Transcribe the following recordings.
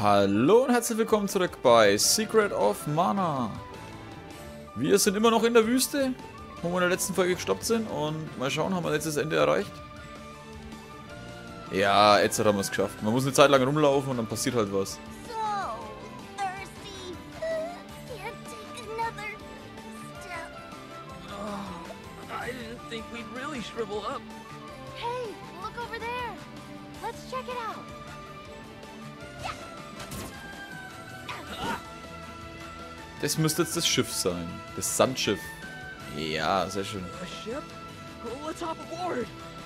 Hallo und herzlich willkommen zurück bei Secret of Mana. Wir sind immer noch in der Wüste, wo wir in der letzten Folge gestoppt sind. Und mal schauen, haben wir jetzt das Ende erreicht? Ja, jetzt haben wir es geschafft. Man muss eine Zeit lang rumlaufen und dann passiert halt was. Hey, look over there. Let's check it out. Das müsste jetzt das Schiff sein. Das Sandschiff. Ja, sehr schön. A ship? Well, let's hop aboard.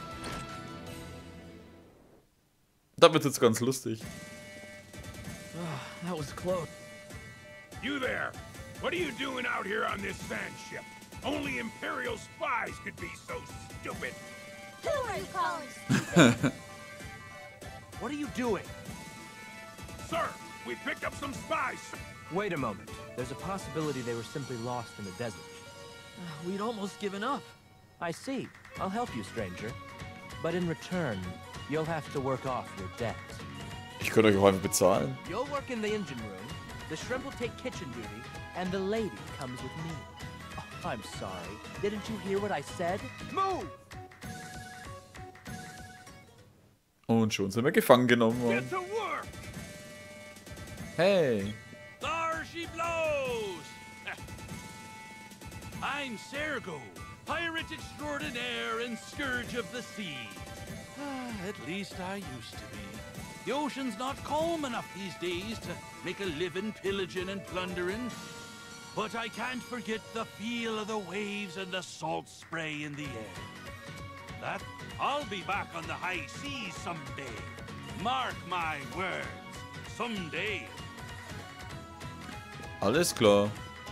Da wird jetzt ganz lustig. That was close. You there! What are you doing out here on this sand ship? Only Imperial spies could be so stupid! Who are you calling? What are you doing? Sir, we picked up some spies! Wait a moment. There's a possibility they were simply lost in the desert. We'd almost given up. I see. I'll help you, stranger. But in return, you'll have to work off your debt. Ich könnte euch auch einfach bezahlen. You'll work in the engine room, the shrimp will take kitchen duty, and the lady comes with me. Oh, I'm sorry. Didn't you hear what I said? Move! Und schon sind wir gefangen genommen worden. Get to work! Hey. There she blows! I'm Sergo, pirate extraordinaire and scourge of the sea. At least I used to be. The ocean's not calm enough these days to make a living pillaging and plundering. But I can't forget the feel of the waves and the salt spray in the air. That I'll be back on the high seas someday. Mark my words, someday. Alles klar.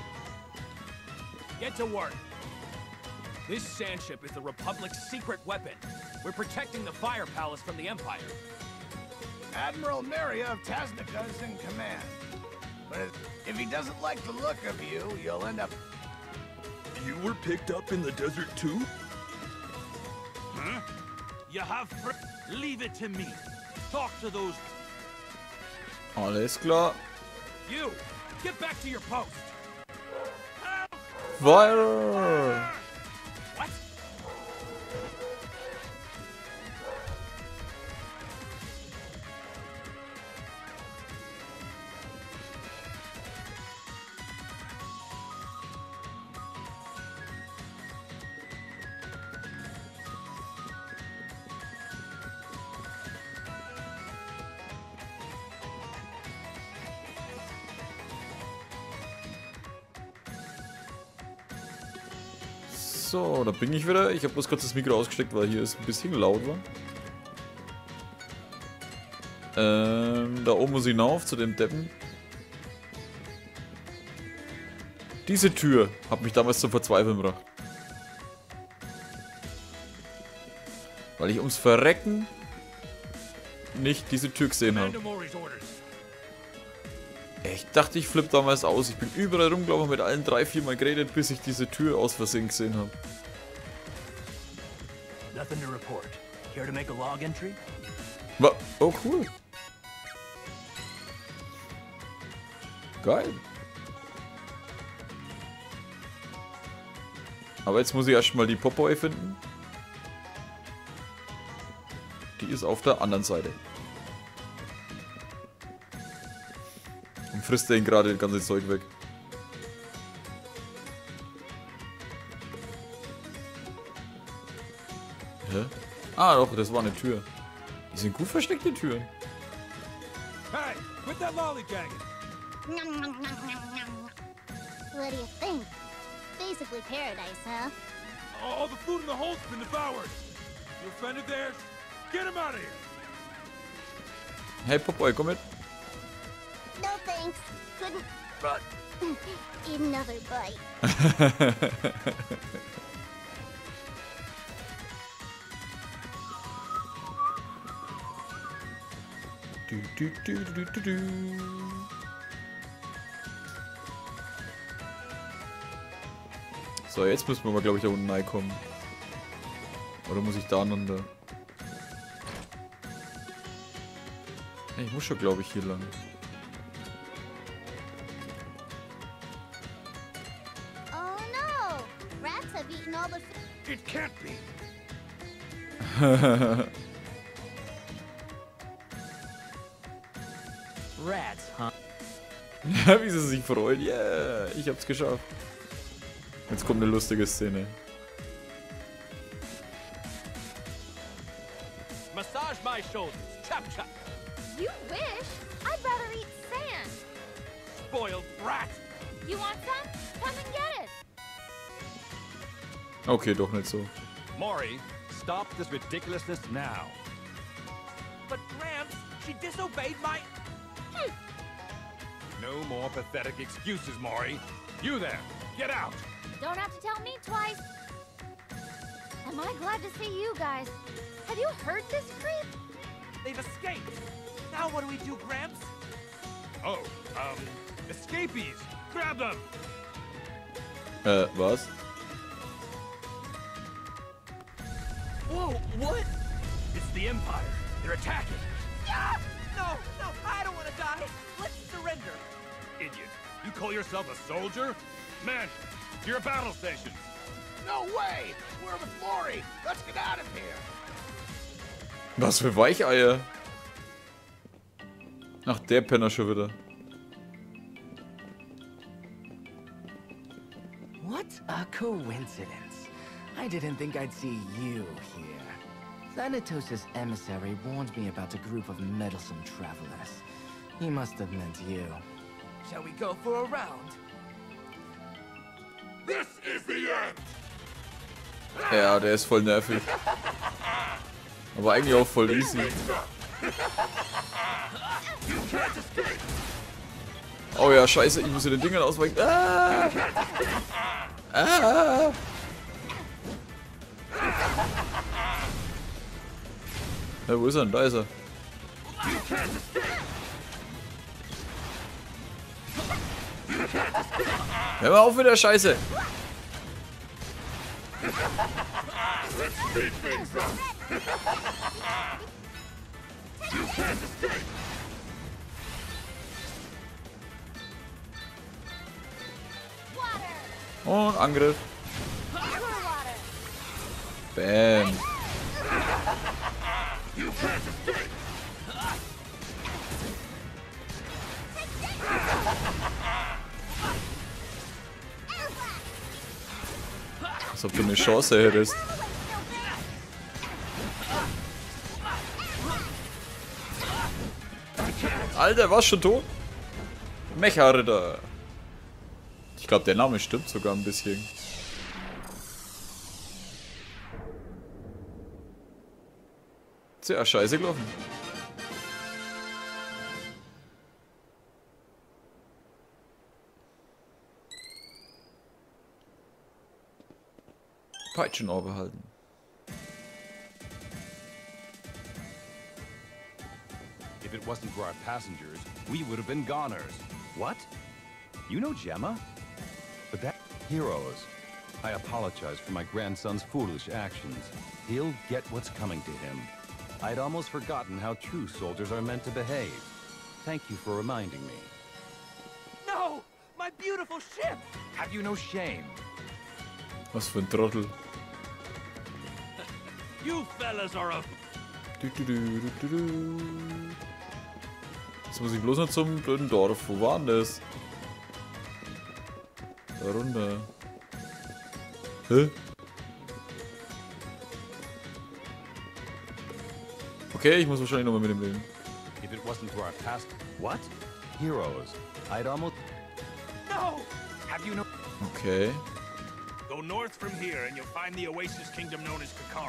Get to work. This sand ship is the Republic's secret weapon. We're protecting the Fire Palace from the Empire. Admiral Maria of Tasnica is in command. But if he doesn't like the look of you, you'll end up... You were picked up in the desert too? Huh? You have leave it to me. Talk to those. Alles klar. You, get back to your post. Fire! What? So, da bin ich wieder. Ich habe bloß kurz das Mikro ausgesteckt, weil hier es ein bisschen laut war. Da oben muss ich hinauf zu dem Deppen. Diese Tür hat mich damals zum Verzweifeln gebracht. Weil ich ums Verrecken nicht diese Tür gesehen habe. Ich dachte, ich flippe damals aus. Ich bin überall rumgelaufen, mit allen 3-4 Mal geredet, bis ich diese Tür aus Versehen gesehen habe. Nothing to report. Care to make a log entry? Oh, cool. Geil. Aber jetzt muss ich erstmal die Popeye finden. Die ist auf der anderen Seite. Und frisst den gerade das ganze Zeug weg. Hä? Ah doch, das war eine Tür. Die sind gut versteckte Türen. Hey, quit that lollygagging! What do you think? Basically paradise, huh? All the food in the hold's been devoured! Your friend of theirs? Get him out of here! Hey Popeye, komm mit. No thanks. Couldn't. Eat another bite. So, jetzt müssen wir aber, glaube ich, da unten reinkommen. Oder muss ich da runter? Ich muss schon, glaube ich, hier lang. I've eaten all the It can't be. Rats, huh? Ja, wie sie sich freuen. Yeah, ich hab's geschafft. Jetzt kommt eine lustige Szene. Massage my shoulders. Chop chop. You wish. I'd rather eat sand. Spoiled brat. You want some? Come and get it. Okay, doch nicht so. Mori, stop this ridiculousness now. But Gramps, she disobeyed my... No more pathetic excuses, Mori. You there, get out. Don't have to tell me twice. Am I glad to see you guys? Have you heard this creep? They've escaped. Now what do we do, Gramps? Oh, escapees. Grab them. Was? Whoa, what? It's the Empire. They're attacking. Ah! No, I don't want to die. Let's surrender. Idiot. You call yourself a soldier? Man, to your battle stations. No way! We're with Mori! Let's get out of here! Was für Weicheier. Ach, der Penner schon wieder. What a coincidence. I didn't think I'd see you here. Thanatos' emissary warned me about a group of meddlesome travelers. He must have meant you. Shall we go for a round? This is the end! Ja, der ist voll nervig. Aber eigentlich auch voll easy. Oh ja, scheiße, ich muss hier den Dingern ausweichen. Ah! Ah! Ja, wo ist er denn? Da ist er. Hör mal auf mit der Scheiße! Und Angriff. Bam. Als ob du eine Chance hättest. Alter, warst schon tot? Mecha-Ritter. Ich glaube, der Name stimmt sogar ein bisschen. Sehr scheiße gelaufen. Peitschenohr behalten. If it wasn't for our passengers, we would have been goners. What? You know Gemma? But that... Heroes. I apologize for my grandson's foolish actions. He'll get what's coming to him. I'd almost forgotten how true soldiers are meant to behave. Thank you for reminding me. No! My beautiful ship! Have you no shame? Was für ein Trottel. You fellas are a... Jetzt muss ich bloß noch zum blöden Dorf. Wo war denn das? Da runter. Hä? Okay, ich muss wahrscheinlich nochmal mit dem reden. If it wasn't for our past... What? Heroes. I'd almost... No! Have you no... Okay. Go north from here and you'll find the Oasis Kingdom known as Kakar.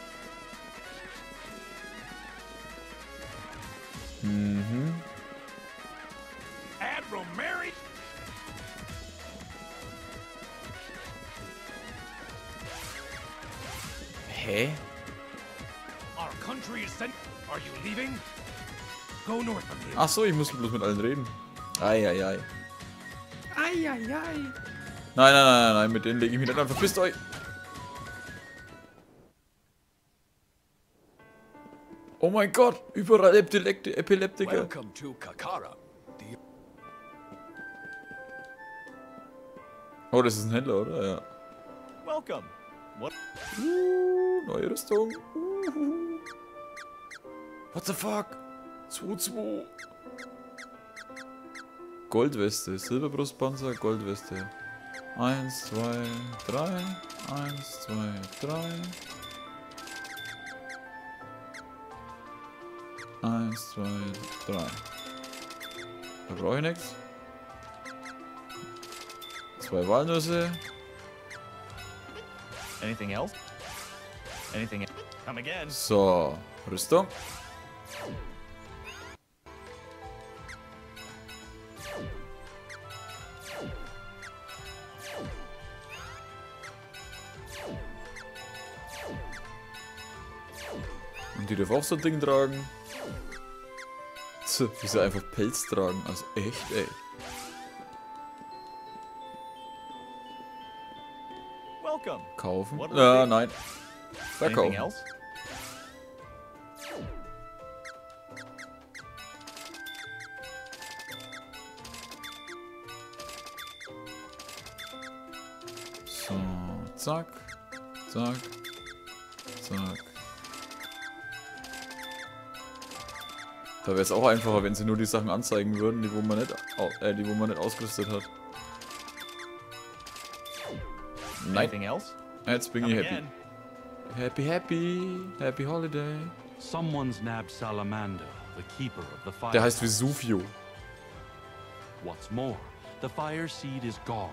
Mhm. Admiral Mary? Hä? Our country is sent... Are you leaving? Go north from here. Ach so, ich muss bloß mit allen reden. Eieiei. Eieiei. Nein, mit denen lege ich mich nicht an. Verpisst euch. Oh mein Gott, überall Epileptiker. Welcome to Kakara. Oh, das ist ein Händler, oder? Ja. Welcome. What? Neue Rüstung. What the fuck? 2-2. Goldweste, Silberbrustpanzer, Goldweste. 1, 2, 3. 1, 2, 3. 1, 2, 3. Da brauche ich nichts. 2 Walnüsse. Anything else? Anything? Come again. So, Rüstung. Und die darf auch so ein Ding tragen. Wie sie einfach Pelz tragen. Also echt, ey. Welcome. Kaufen? What will it be? Nein. Verkaufen. Anything else? So, zack. Zack. Zack. Da wäre es auch einfacher, wenn sie nur die Sachen anzeigen würden, die wo man nicht ausgerüstet hat. Nein. Anything else? Jetzt bin Come ich happy. again. Happy, happy. Happy Holiday. Someone's nabbed Salamander, the keeper of the fire. Der heißt Vesuvio. What's more, the fire seed is gone.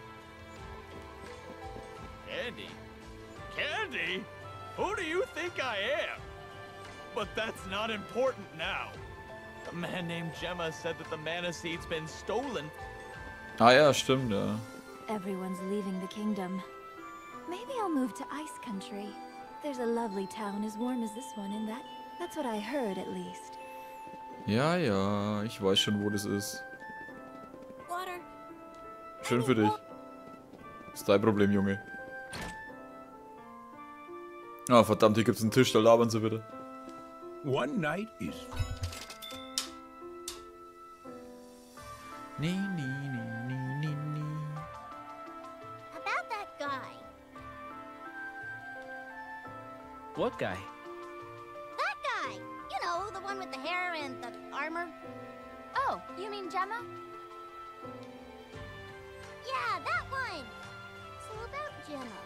Candy? Candy? Who do you think I am? But that's not important now. A man named Gemma said that the mana seed's been stolen. Ah ja, stimmt, ja. Everyone's leaving the kingdom. Maybe I'll move to Ice Country. There's a lovely town as warm as this one, and that's what I heard at least. Ja, ja, ich weiß schon, wo das ist. Water. Schön für dich. Ist dein Problem, Junge. Ah, verdammt, hier gibt's einen Tisch, da labern sie wieder. One night is... Nee, nee, nee, nee, nee, nee. About that guy. What guy? That guy! You know, the one with the hair and the armor. Oh, you mean Gemma? Yeah, that one! So about Gemma.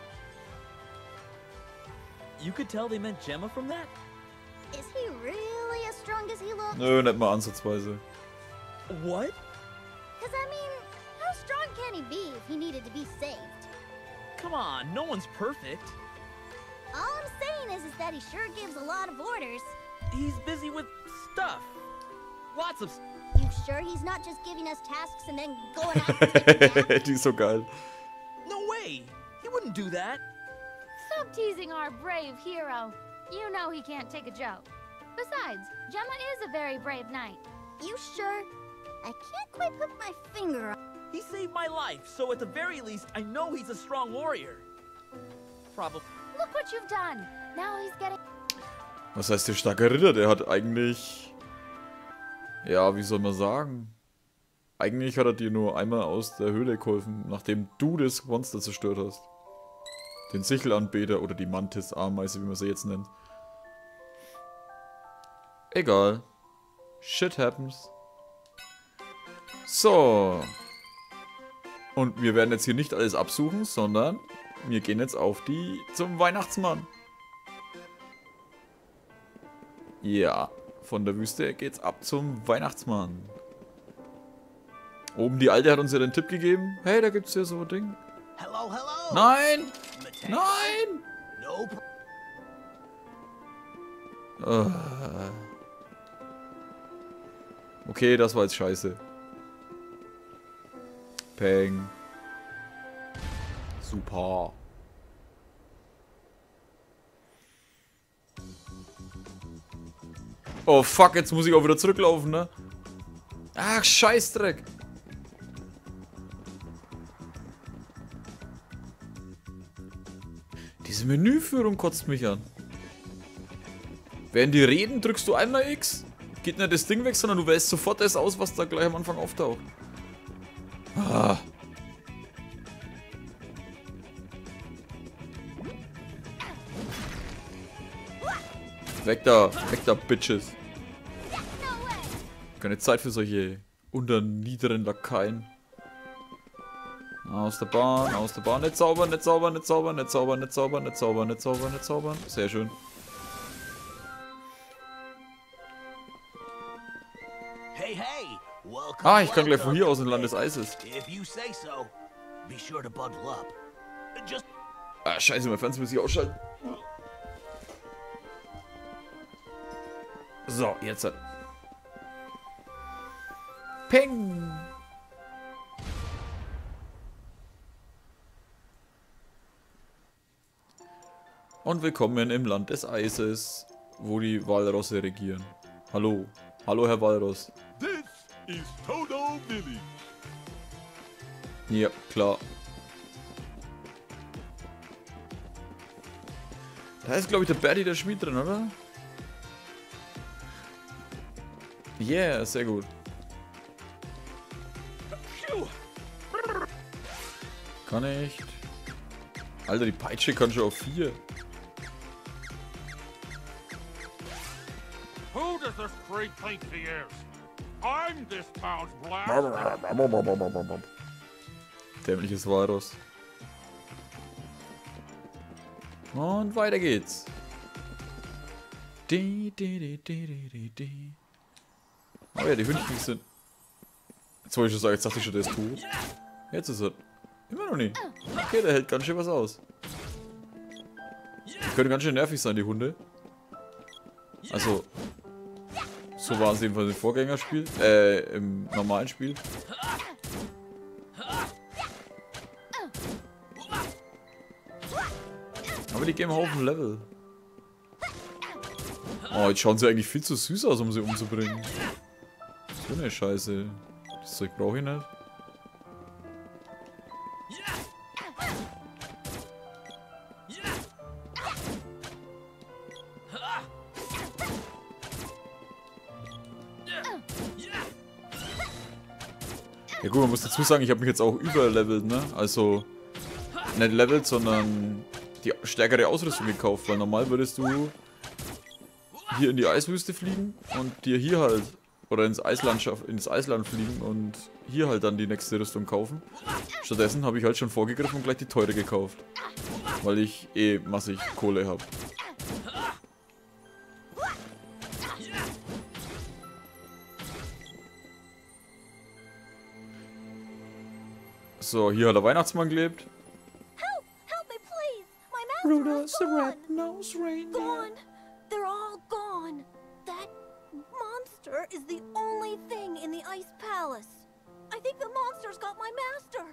You could tell they meant Gemma from that? Is he really as strong as he looks? Nö, nicht mal ansatzweise. What? Cause I mean, how strong can he be if he needed to be saved? Come on, no one's perfect. All I'm saying is that he sure gives a lot of orders. He's busy with stuff. Lots of... You sure he's not just giving us tasks and then going out and taking naps? Die ist so geil. No way! He wouldn't do that. Stop teasing our brave hero. You know he can't take a joke. Besides, Gemma is a very brave knight. You sure? I can't quite put my finger on... He saved my life, so at the very least, I know he's a strong warrior. Probably. Look what you've done. Now he's getting... Was heißt der starke Ritter? Der hat eigentlich... Ja, wie soll man sagen? Eigentlich hat er dir nur einmal aus der Höhle geholfen, nachdem du das Monster zerstört hast. Den Sichelanbeter oder die Mantis-Ameise, wie man sie jetzt nennt. Egal. Shit happens. So. Und wir werden jetzt hier nicht alles absuchen, sondern wir gehen jetzt auf die zum Weihnachtsmann. Ja, von der Wüste geht's ab zum Weihnachtsmann. Oben die Alte hat uns ja den Tipp gegeben. Hey, da gibt's ja so ein Ding. Hello, hello. Nein! Matex. Nein! No. Okay, das war jetzt scheiße. Peng. Super. Oh fuck, jetzt muss ich auch wieder zurücklaufen, ne? Ach, Scheißdreck. Diese Menüführung kotzt mich an. Während die reden, drückst du einmal X. Geht nicht das Ding weg, sondern du wählst sofort das aus, was da gleich am Anfang auftaucht. Ah. Weg da, Bitches. Keine Zeit für solche unterniederen Lakaien. Aus der Bahn, nicht zaubern, nicht zaubern, nicht zaubern, nicht zaubern, nicht zaubern, nicht zaubern, nicht zaubern, nicht zaubern. Sehr schön. Hey, hey! Welcome, Ah, ich kann gleich von hier aus in Land des Eises. If you say so, be sure to bundle up. Just Ah, scheiße, mein Fernseher muss ich ausschalten. So, jetzt. Ping! Und willkommen im Land des Eises, wo die Walrosse regieren. Hallo. Hallo, Herr Walross. This is Todo Billy. Ja, klar. Da ist, glaube ich, der Bertie, der Schmied drin, oder? Yeah, sehr gut. Kann nicht. Alter, die Peitsche kann schon auf 4. Who does this creep think he is? I'm this town's blast. Dämliches Walross. Und weiter geht's. Oh ja, die Hündchen sind... Jetzt wollte ich schon sagen, jetzt dachte ich schon, der ist tot. Jetzt ist er... Immer noch nicht. Okay, der hält ganz schön was aus. Die können ganz schön nervig sein, die Hunde. Also... So war es jedenfalls im Vorgängerspiel. Im normalen Spiel. Aber die geben einen Haufen Level. Oh, jetzt schauen sie eigentlich viel zu süß aus, um sie umzubringen. So eine Scheiße. Das Zeug brauche ich nicht. Ja gut, man muss dazu sagen, ich habe mich jetzt auch überlevelt, ne? Also nicht levelt, sondern die stärkere Ausrüstung gekauft, weil normal würdest du hier in die Eiswüste fliegen und dir hier halt, oder ins Eisland fliegen und hier halt dann die nächste Rüstung kaufen. Stattdessen habe ich halt schon vorgegriffen und gleich die teure gekauft, weil ich eh massig Kohle habe. So, hier hat der Weihnachtsmann gelebt. Help me, please! My Rudolph the gone! Red-Nosed Reindeer. Gone! They're all gone! That monster is the only thing in the Ice Palace. I think the monster's got my master.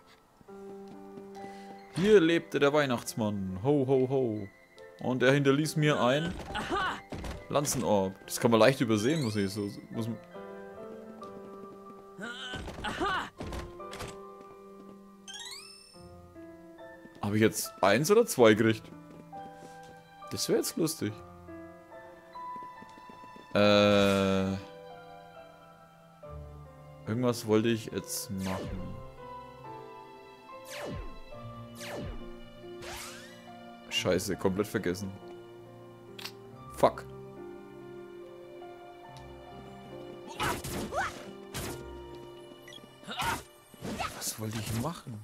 Hier lebte der Weihnachtsmann. Ho, ho, ho. Und er hinterließ mir ein Lanzenorb. Das kann man leicht übersehen, muss ich so... Habe ich jetzt 1 oder 2 gekriegt? Das wäre jetzt lustig. Irgendwas wollte ich jetzt machen. Scheiße, komplett vergessen. Fuck. Was wollte ich machen?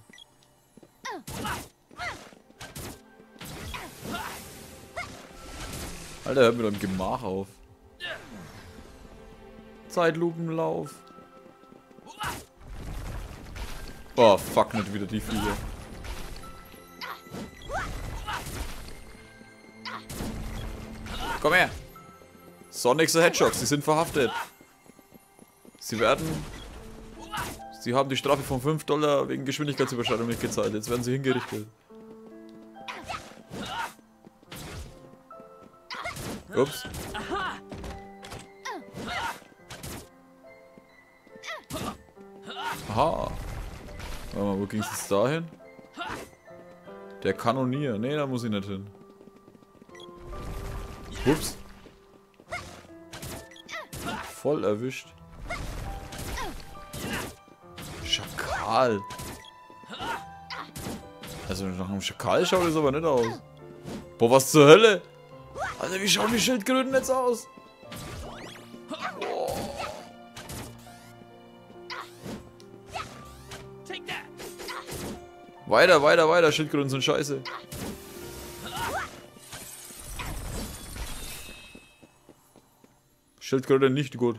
Alter, hört mit dem Gemach auf. Zeitlupenlauf. Oh, fuck, nicht wieder die Fliege. Komm her. Sonics und Hedgehogs, sie sind verhaftet. Sie haben die Strafe von $5 wegen Geschwindigkeitsüberschreitung nicht gezahlt. Jetzt werden sie hingerichtet. Ups. Aha. Warte mal, wo ging es jetzt dahin? Der Kanonier. Nee, da muss ich nicht hin. Ups. Voll erwischt. Schakal. Also nach einem Schakal schaut es aber nicht aus. Boah, was zur Hölle? Alter, wie schauen die Schildkröten jetzt aus? Oh. Weiter, weiter, weiter. Schildkröten sind scheiße. Schildkröte nicht gut.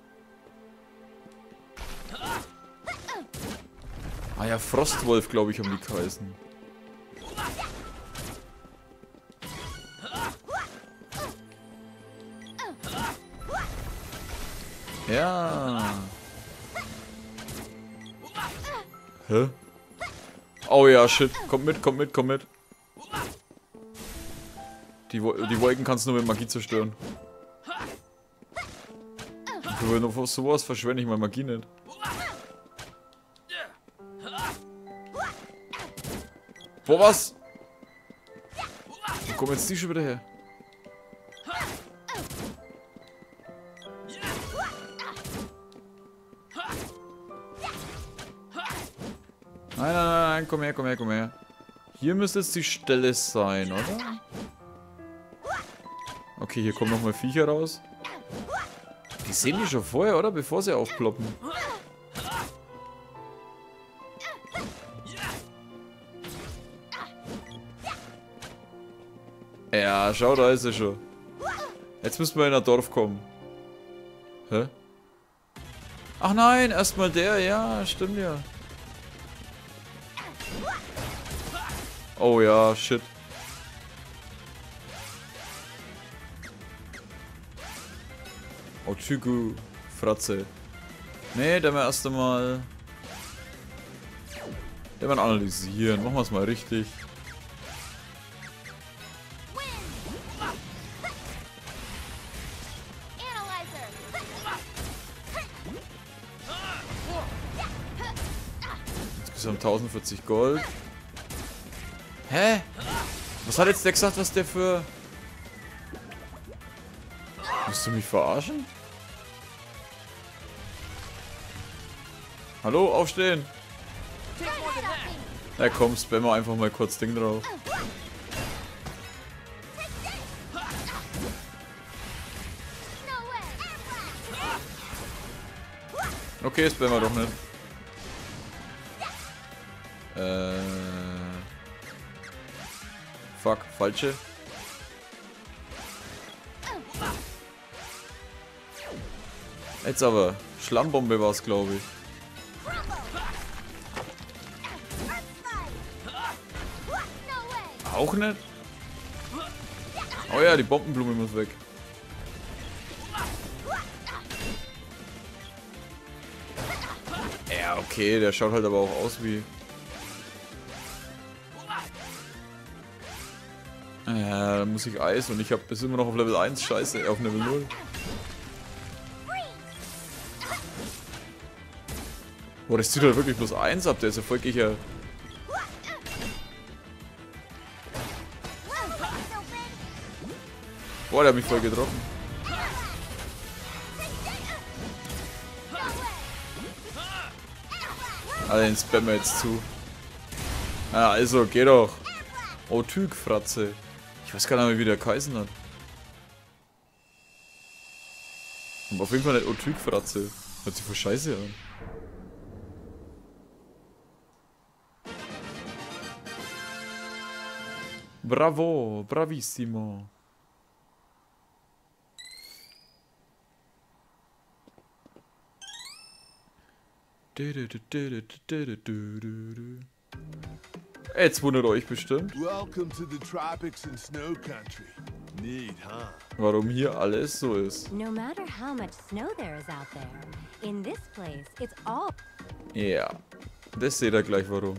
Ah ja, Frostwolf, glaube ich, haben die geheißen. Ja. Hä? Oh ja, shit. Kommt mit, kommt mit, kommt mit. Die Wolken kannst du nur mit Magie zerstören. Für nur sowas verschwende ich meine Magie nicht. Boah, was? Wo kommen jetzt die schon wieder her? Nein, nein, nein, komm her, komm her, komm her. Hier müsste jetzt die Stelle sein, oder? Okay, hier kommen nochmal Viecher raus. Die sehen die schon vorher, oder? Bevor sie aufploppen. Ja, schau, da ist er schon. Jetzt müssen wir in ein Dorf kommen. Hä? Ach nein, erstmal der, ja, stimmt ja. Oh ja, shit. Oh, Tygu, Fratze. Nee, der mal erst einmal. Der mal analysieren. Machen wir es mal richtig. Insgesamt 1040 Gold. Hä? Was hat jetzt der gesagt, was der für... Willst du mich verarschen? Hallo, aufstehen! Na komm, spam mal einfach mal kurz Ding drauf. Okay, spam mal doch nicht. Fuck, falsche. Jetzt aber. Schlammbombe war es, glaube ich. Auch nicht? Oh ja, die Bombenblume muss weg. Ja, okay, der schaut halt aber auch aus wie... Ja, da muss ich Eis und ich bin immer noch auf Level 1, scheiße, auf Level 0. Boah, das zieht halt wirklich bloß 1 ab, der ist ja voll Gicher. Boah, der hat mich voll getroffen. Alter, den spammen wir jetzt zu. Ja, also, geh doch. Oh, Tyg, Fratze. Ich weiß gar nicht mehr, wie der geheißen hat. Aber auf jeden Fall nicht Otyg, Fratze. Hört sich voll scheiße an. Bravo, bravissimo. Jetzt wundert euch bestimmt, warum hier alles so ist. No matter how much snow there is out there, in this place it's all. Ja, das seht ihr gleich warum.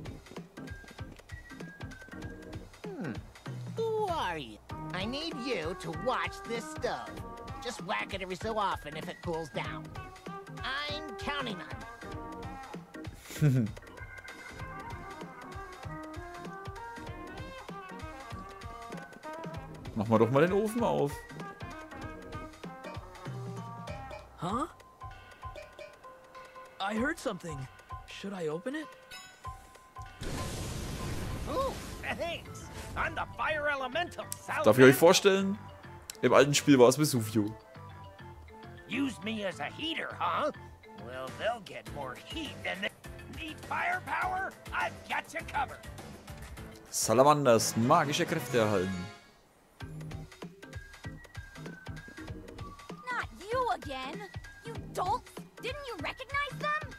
Who are you? I need you to watch this stove. Just whack it every so often if it cools down. I'm counting on you. Machen wir doch mal den Ofen auf. Huh? I heard something. Should I open it? Ooh, thanks. I'm the fire elemental. Darf ich euch vorstellen? Im alten Spiel war es Vesuvio. Use me as a heater, huh? Well, they'll get more heat than they need firepower. I've got you covered. Salamanders magische Kräfte erhalten. Not you again! You dolts! Didn't you recognize them?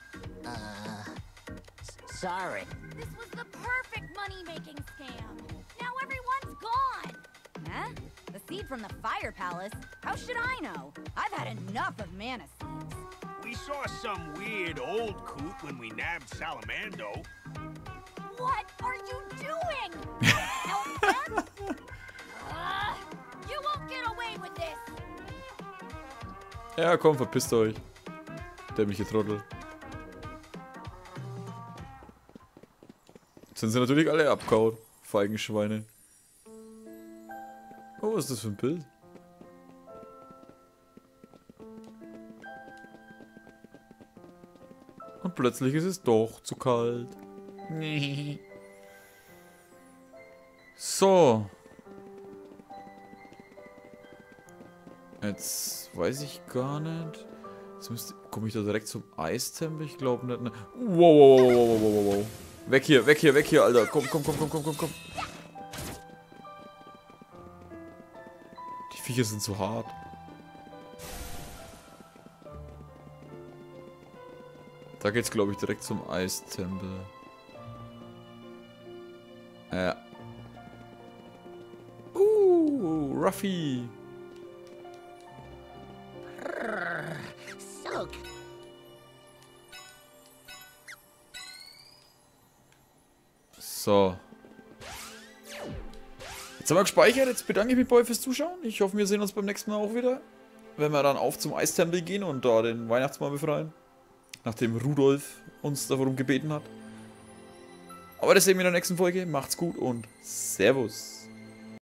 Sorry. This was the perfect money-making scam. Now everyone's gone. Huh? The seed from the Fire Palace? How should I know? I've had enough of mana seeds. We saw some weird old coot when we nabbed Salamando. What are you doing? Help them? You won't get away with this. Ja, komm, verpisst euch. Dämliche Trottel. Jetzt sind sie natürlich alle abgehauen. Feigenschweine. Oh, was ist das für ein Bild? Und plötzlich ist es doch zu kalt. So. Jetzt weiß ich gar nicht. Jetzt komme ich da direkt zum Eistempel? Ich glaube nicht. Ne? Wow. Weg hier, Alter. Komm. Die Viecher sind zu hart. Da geht's, glaube ich, direkt zum Eistempel. Ja. Ruffy. Soak. So. Jetzt haben wir gespeichert. Jetzt bedanke ich mich bei euch fürs Zuschauen. Ich hoffe, wir sehen uns beim nächsten Mal auch wieder. Wenn wir dann auf zum Eistempel gehen und da den Weihnachtsmann befreien. Nachdem Rudolf uns darum gebeten hat. Aber das sehen wir in der nächsten Folge. Macht's gut und Servus.